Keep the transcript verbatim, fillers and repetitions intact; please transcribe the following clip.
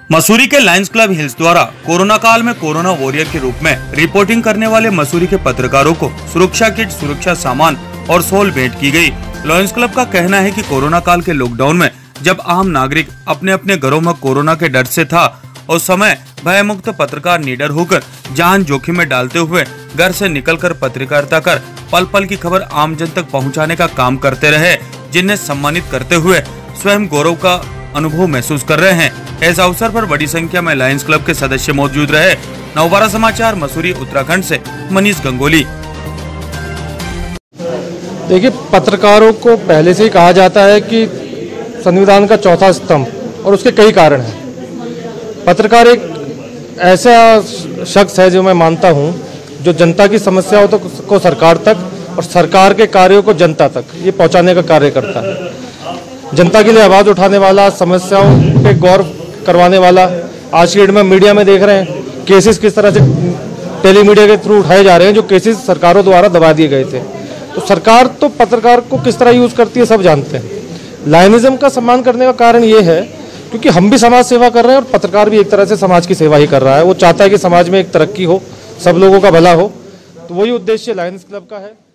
मसूरी के Lions Club Hills द्वारा corona काल में कोरोना वॉरियर के रूप में रिपोर्टिंग करने वाले मसूरी के पत्रकारों को सुरक्षा किट, सुरक्षा सामान और शॉल भेंट की गई। लायंस क्लब का कहना है कि कोरोना काल के लॉकडाउन में जब आम नागरिक अपने अपने घरों में कोरोना के डर से था, उस समय भय मुक्त पत्रकार निडर होकर जान जोखिम में डालते हुए घर से निकलकर पत्रकारिता कर पल पल की खबर आम जन तक पहुंचाने का काम करते रहे, जिन्हें सम्मानित करते हुए स्वयं गौरव का अनुभव महसूस कर रहे हैं। इस अवसर पर बड़ी संख्या में लायंस क्लब के सदस्य मौजूद रहे। नवबारा समाचार मसूरी उत्तराखंड से मनीष गंगोली। देखिए, पत्रकारों को पहले से ही कहा जाता है कि संविधान का चौथा स्तंभ, और उसके कई कारण हैं। पत्रकार एक ऐसा शख्स है जो मैं मानता हूं, जो जनता की समस्याओं तक को सरकार तक और सरकार के कार्यों को जनता तक ये पहुंचाने का कार्य करता है। जनता के लिए आवाज़ उठाने वाला, समस्याओं पे गौर करवाने वाला। आज की डेट में मीडिया में देख रहे हैं केसेस किस तरह से टेलीमीडिया के थ्रू उठाए जा रहे हैं, जो केसेस सरकारों द्वारा दबा दिए गए थे। तो सरकार तो पत्रकार को किस तरह यूज़ करती है सब जानते हैं। लायनिज्म का सम्मान करने का कारण ये है क्योंकि हम भी समाज सेवा कर रहे हैं और पत्रकार भी एक तरह से समाज की सेवा ही कर रहा है। वो चाहता है कि समाज में एक तरक्की हो, सब लोगों का भला हो, तो वही उद्देश्य लायंस क्लब का है।